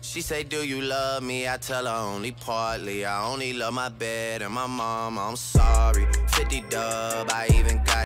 She say, do you love me? I tell her only partly. I only love my bed and my mom, I'm sorry. 50 dub, I even got